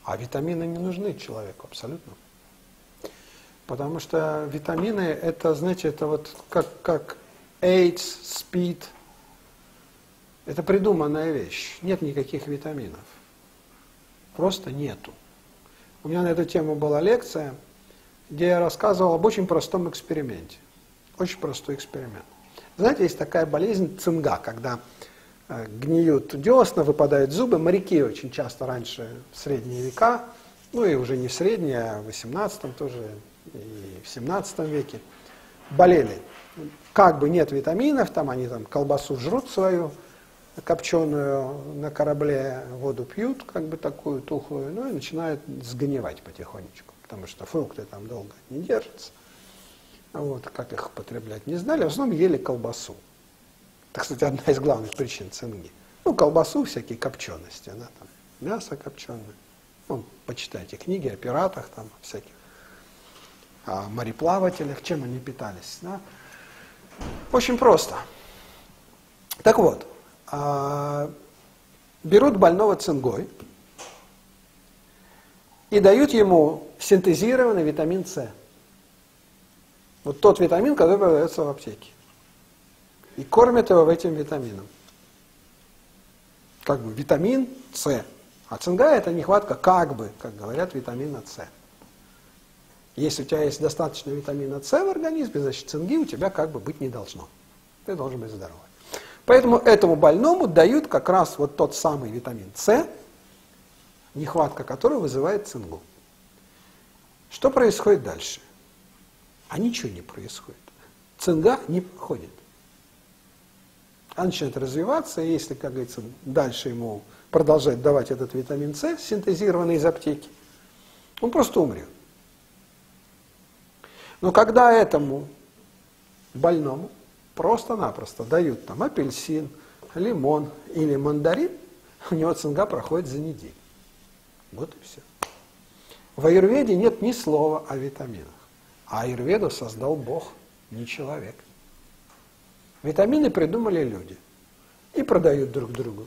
А витамины не нужны человеку абсолютно. Потому что витамины, это, знаете, это вот как AIDS, СПИД. Это придуманная вещь. Нет никаких витаминов. Просто нету. У меня на эту тему была лекция, где я рассказывал об очень простом эксперименте. Очень простой эксперимент. Знаете, есть такая болезнь цинга, когда гниют десна, выпадают зубы. Моряки очень часто раньше, в средние века, ну и уже не в средние, а в 18-м тоже, и в 17 веке, болели. Как бы нет витаминов, там они там колбасу жрут свою, копченую на корабле, воду пьют, как бы такую тухлую, ну и начинают сгнивать потихонечку, потому что фрукты там долго не держатся. Вот, как их употреблять не знали, в основном ели колбасу. Это, кстати, одна из главных причин цинги. Ну, колбасу, всякие копчености, да, там, мясо копченое. Ну, почитайте книги о пиратах, там, всяких, о мореплавателях, чем они питались. Да? Очень просто. Так вот, берут больного цингой и дают ему синтезированный витамин С. Вот тот витамин, который продается в аптеке. И кормят его этим витамином. Как бы витамин С. А цинга – это нехватка, как говорят, витамина С. Если у тебя есть достаточно витамина С в организме, значит цинги у тебя как бы быть не должно. Ты должен быть здоровый. Поэтому этому больному дают как раз вот тот самый витамин С, нехватка которого вызывает цингу. Что происходит дальше? А ничего не происходит. Цинга не проходит. Она начинает развиваться, и если, как говорится, дальше ему продолжать давать этот витамин С, синтезированный из аптеки, он просто умрет. Но когда этому больному просто-напросто дают там апельсин, лимон или мандарин, у него цинга проходит за неделю. Вот и все. В аюрведе нет ни слова о витаминах. А аюрведу создал Бог, не человек. Витамины придумали люди и продают друг другу.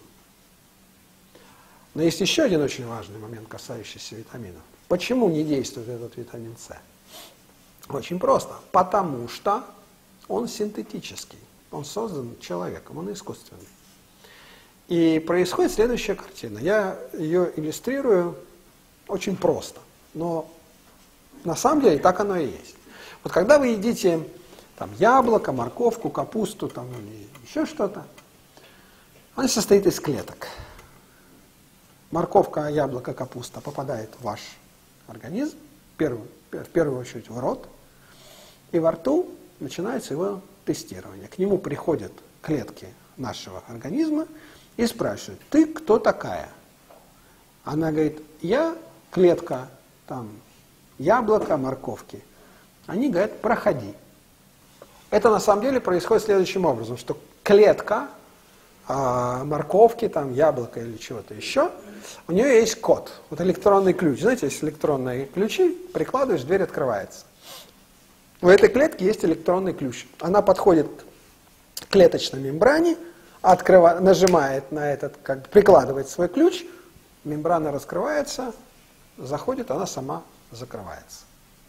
Но есть еще один очень важный момент, касающийся витаминов. Почему не действует этот витамин С? Очень просто. Потому что он синтетический. Он создан человеком, он искусственный. И происходит следующая картина. Я ее иллюстрирую очень просто. Но на самом деле так оно и есть. Вот когда вы едите там, яблоко, морковку, капусту там, или еще что-то, оно состоит из клеток. Морковка, яблоко, капуста попадает в ваш организм, в первую очередь в рот, и во рту начинается его тестирование. К нему приходят клетки нашего организма и спрашивают: ты кто такая? Она говорит: я клетка там, яблока, морковки. Они говорят: проходи. Это на самом деле происходит следующим образом, что клетка морковки, там, яблока или чего-то еще, у нее есть код, вот электронный ключ. Знаете, есть электронные ключи, прикладываешь, дверь открывается. В этой клетке есть электронный ключ. Она подходит к клеточной мембране, нажимает на этот, прикладывает свой ключ, мембрана раскрывается, заходит, она сама закрывается.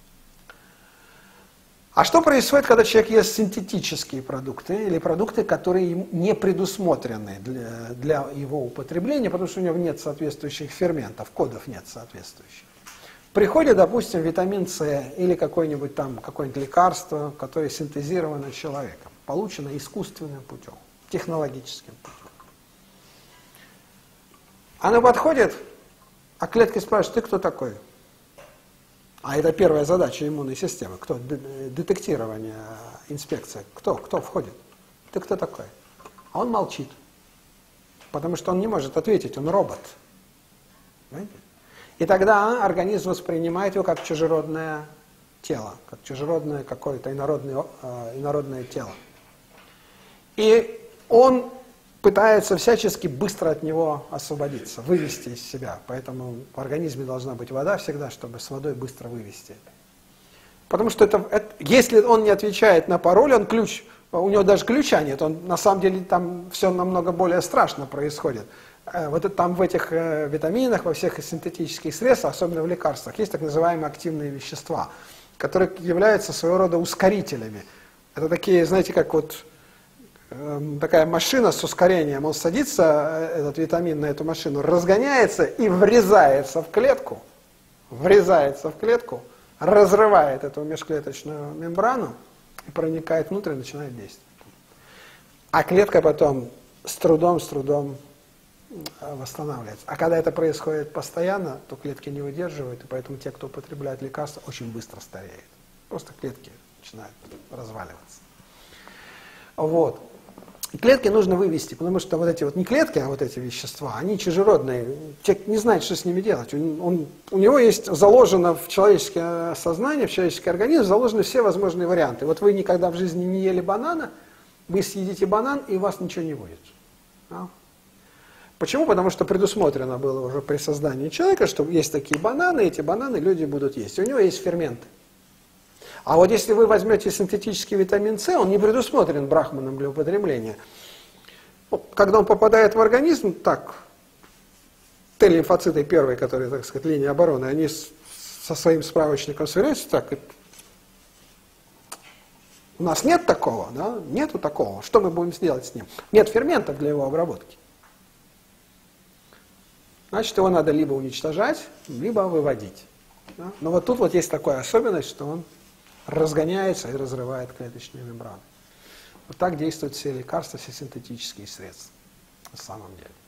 А что происходит, когда человек ест синтетические продукты или продукты, которые не предусмотрены для его употребления, потому что у него нет соответствующих ферментов, кодов нет соответствующих? Приходит, допустим, витамин С или какое-нибудь лекарство, которое синтезировано человеком, получено искусственным путем, технологическим путем. Оно подходит, а клетки спрашивают: ты кто такой? А это первая задача иммунной системы. Кто? Детектирование, инспекция. Кто входит? Ты кто такой? А он молчит. Потому что он не может ответить, он робот. Понимаете? И тогда организм воспринимает его как чужеродное тело, как чужеродное какое-то инородное тело. И он пытается всячески быстро от него освободиться, вывести из себя. Поэтому в организме должна быть вода всегда, чтобы с водой быстро вывести. Потому что если он не отвечает на пароль, он ключ, у него даже ключа нет, на самом деле там все намного более страшно происходит. Вот там в этих витаминах, во всех синтетических средствах, особенно в лекарствах, есть так называемые активные вещества, которые являются своего рода ускорителями. Это такие, знаете, как вот такая машина с ускорением. Он садится, этот витамин, на эту машину, разгоняется и врезается в клетку, разрывает эту межклеточную мембрану и проникает внутрь и начинает действовать. А клетка потом с трудом восстанавливается. А когда это происходит постоянно, то клетки не выдерживают, и поэтому те, кто употребляет лекарства, очень быстро стареют. Просто клетки начинают разваливаться. Вот. И клетки нужно вывести, потому что вот эти вот не клетки, а вот эти вещества, они чужеродные. Человек не знает, что с ними делать. У него есть заложено в человеческое сознание, в человеческий организм заложены все возможные варианты. Вот вы никогда в жизни не ели банана, вы съедите банан, и у вас ничего не будет. Да? Почему? Потому что предусмотрено было уже при создании человека, что есть такие бананы, эти бананы люди будут есть. У него есть ферменты. А вот если вы возьмете синтетический витамин С, он не предусмотрен брахманом для употребления. Когда он попадает в организм, так, Т-лимфоциты первые, которые, так сказать, линия обороны, они со своим справочником сверяются, так, у нас нет такого, да? Нету такого, что мы будем делать с ним? Нет ферментов для его обработки. Значит, его надо либо уничтожать, либо выводить. Да? Но вот тут вот есть такая особенность, что он разгоняется и разрывает клеточные мембраны. Вот так действуют все лекарства, все синтетические средства на самом деле.